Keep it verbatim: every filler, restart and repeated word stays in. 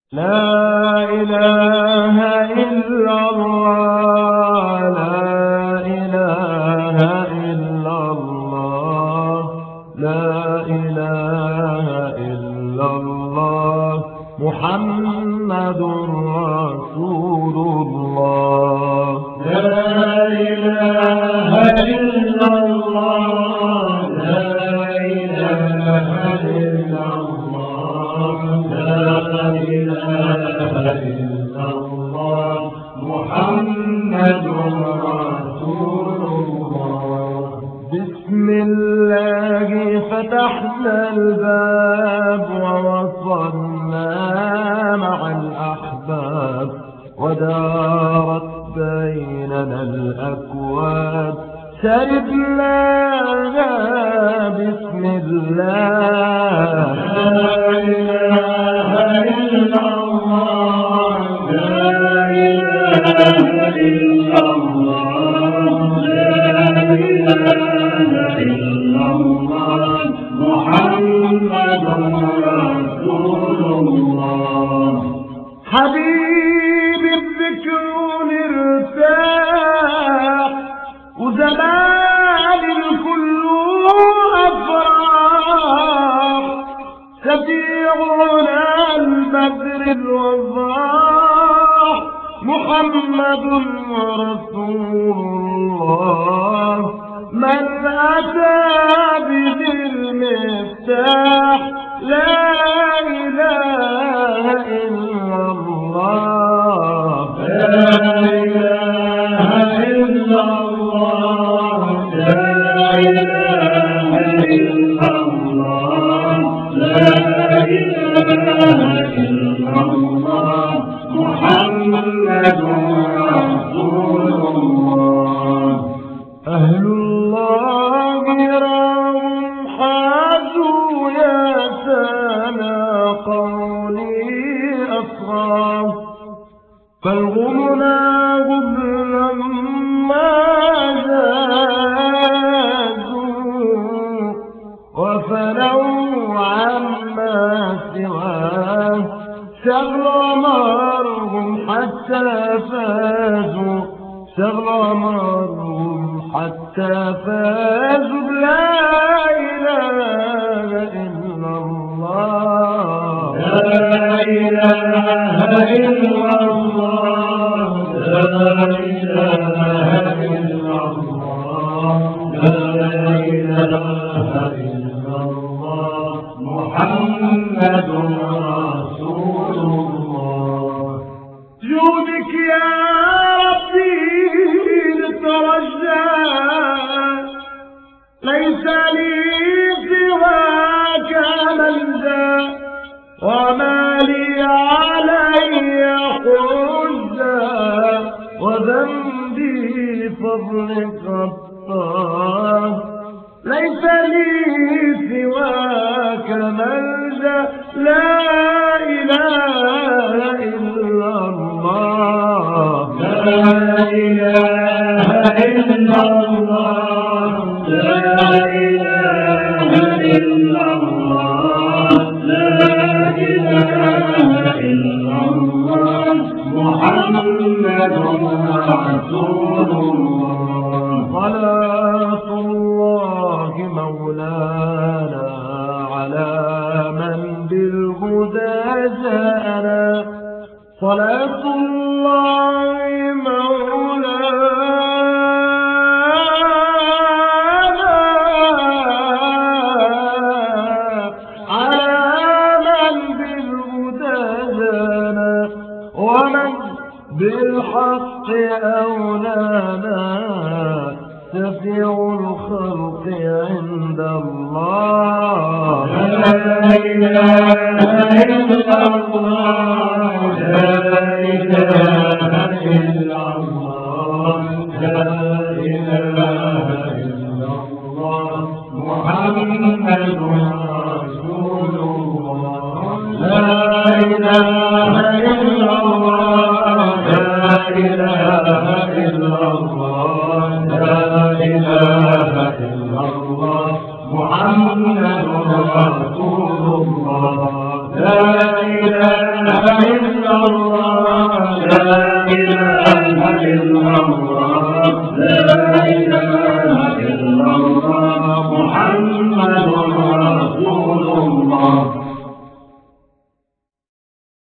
لا إله إلا الله لا إله إلا الله لا إله إلا الله محمد رسول الله لا إله إلا الله لا إله إلا الله لا إله إلا الله محمد رسول الله بسم الله فتحنا الباب ووصلنا مع الأحباب ودارت بيننا الأكواب شربناها بسم الله لا إله إلا الله لا إله إلا الله لا إله إلا الله محمد رسول الله حبيبي الذكر ارتاح وزمان الكل أفراح شفيعنا البدر الوضاح محمد رسول الله من أتى بذي المفتاح لا إله إلا الله لا إله إلا الله لا إله إلا الله لا إله إلا الله محمد رسول الله أهل الله راهم حازوا يا سنا قولي أصغى فالغمنا غبنا ما زادوا وفنوا عما سواه شغل مرهم حتى فازوا شغل مرهم حتى فازوا لا إله إلا الله لا إله إلا الله لا إله إلا الله لا إله إلا الله محمد رسول الله جودك يا ربي نترجى ليس لي سواك ملجأ وما لي علي حجة وذنبي فضلك الطاهر ليس لي سواك ملجأ لا إله إلا الله لا إله إلا الله لا إله إلا الله لا إله إلا الله محمد رسول الله صلاة الله مولانا على من بالهدى جاءنا صلاة الله مولانا على من بالهدى جاءنا ومن بالحق أولانا شفيع الخلق عند الله لا إله إلا الله لا إله إلا الله لا إله إلا الله محمد رسول الله لا إله إلا الله لا إله إلا الله لا إله إلا الله محمد رسول الله لا إله إلا إلا الله لا